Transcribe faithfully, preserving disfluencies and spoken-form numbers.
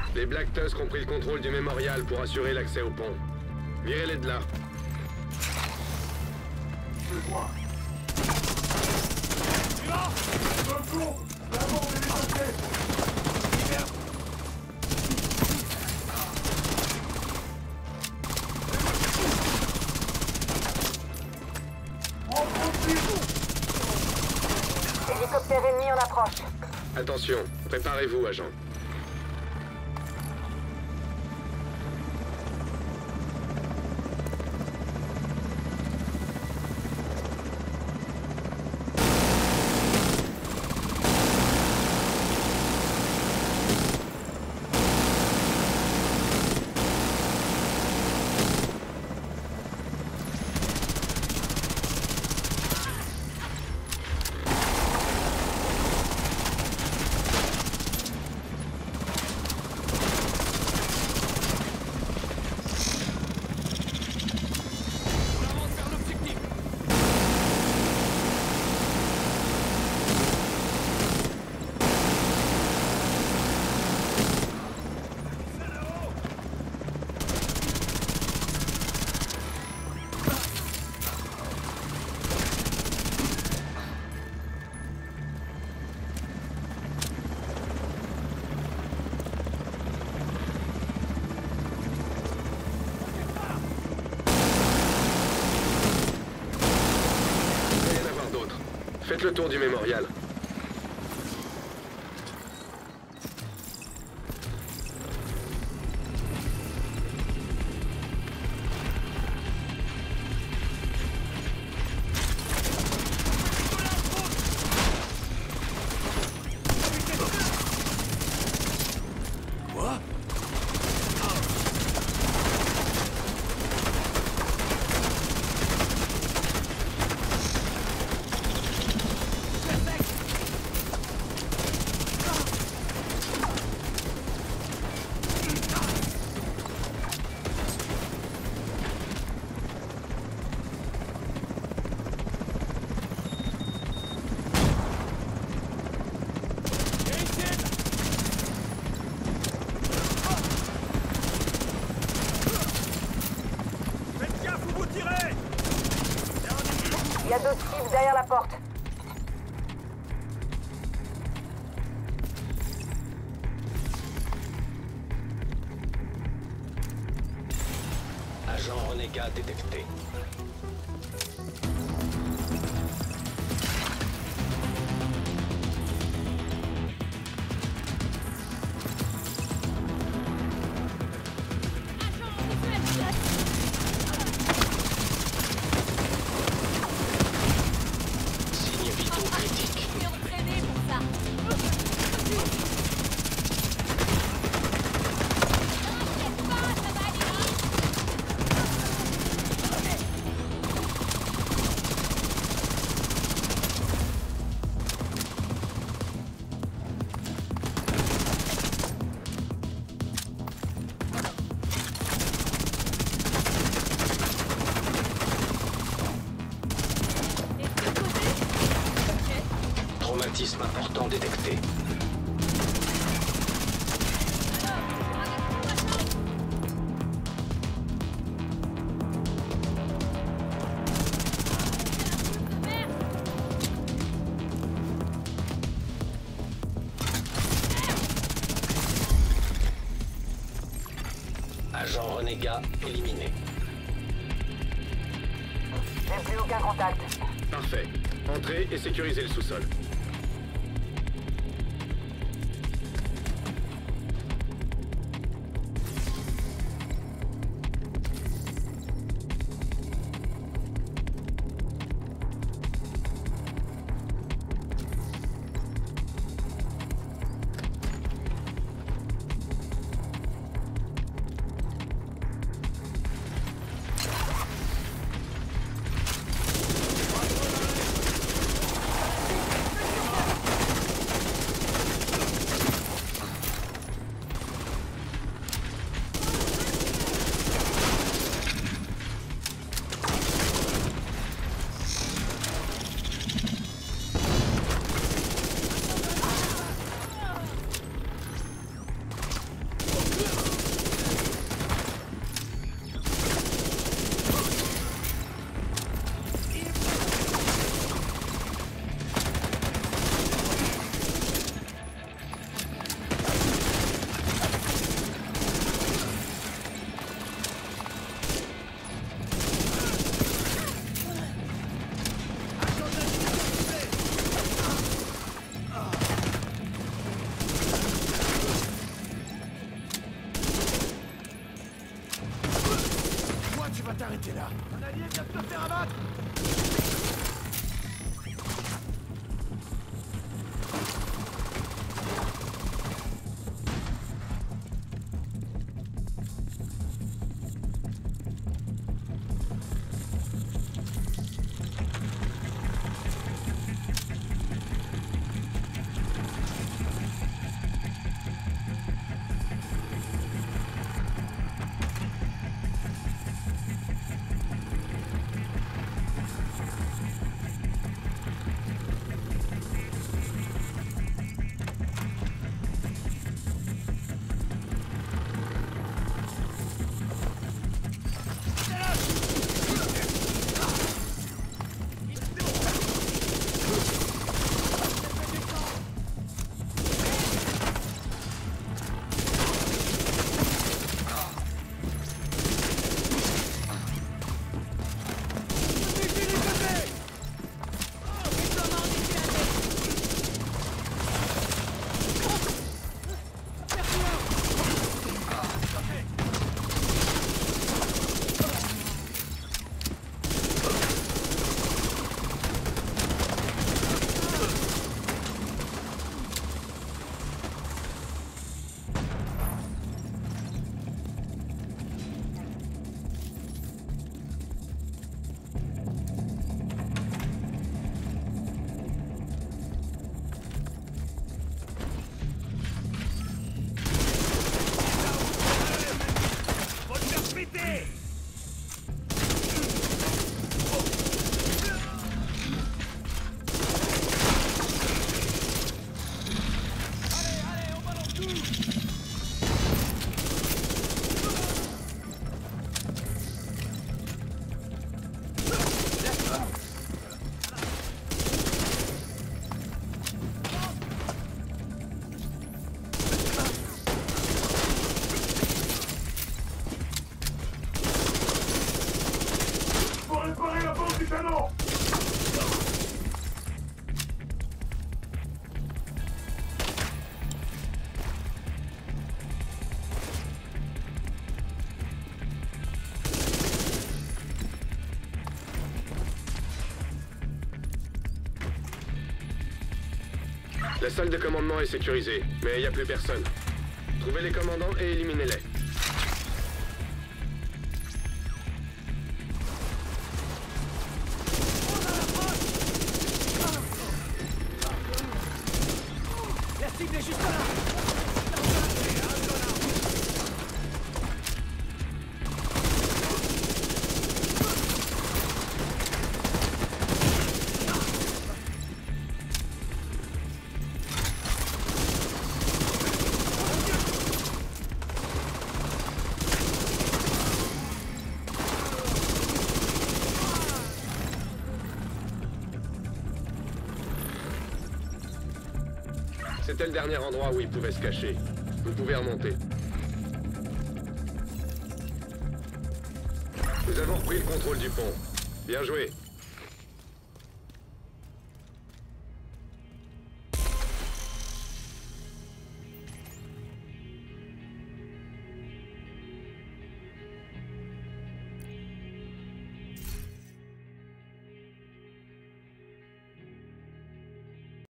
Les Black Tusk ont pris le contrôle du mémorial pour assurer l'accès au pont. Virez-les de là. C'est moi. Retour. La mort est dépassée. Hélicoptère ennemi en approche. Attention, préparez-vous, agent. Faites le tour du mémorial. Il y a d'autres cibles derrière la porte. Agent renégat détecté. Traumatisme important détecté. Agent renégat éliminé. J'ai plus aucun contact. Parfait. Entrez et sécurisez le sous-sol. La salle de commandement est sécurisée, mais il n'y a plus personne. Trouvez les commandants et éliminez-les. La cible est juste là. C'était le dernier endroit où il pouvait se cacher. Vous pouvez remonter. Nous avons repris le contrôle du pont. Bien joué.